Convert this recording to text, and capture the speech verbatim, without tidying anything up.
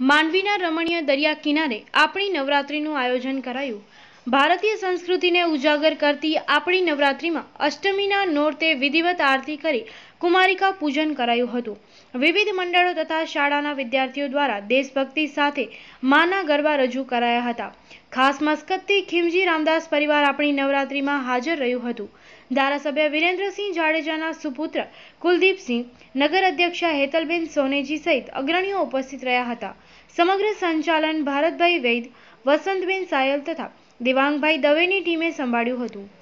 માંડવીના રમણીય દરિયા કિનારે આપણી નવરાત્રિનું આયોજન કરાયું। ભારતીય સંસ્કૃતિને ઉજાગર કરતી આપણી નવરાત્રિમાં અષ્ટમીના નોરતે વિધિવત આરતી કરી કુમારિકા પૂજન કરાયું હતું। વિવિધ મંડળો તથા શાળાના વિદ્યાર્થીઓ દ્વારા દેશભક્તિ સાથે માના ગરબા રજૂ કરાયા હતા। ખાસ મસ્કતથી ખીમજી રામદાસ પરિવાર આપણી નવરાત્રિમાં હાજર રહ્યું હતું। ધારાસભ્ય વિરેન્દ્રસિંહ જાડેજાના સુપુત્ર કુલદીપસિંહ, નગર અધ્યક્ષા હેતલબેન સોનેજી સહિત અગ્રણીઓ ઉપસ્થિત રહ્યા હતા। સમગ્ર સંચાલન ભારતભાઈ વૈદ, વસંતબેન સાયલ તથા દેવાંગભાઈ દવેની ટીમે સંભાળ્યું હતું।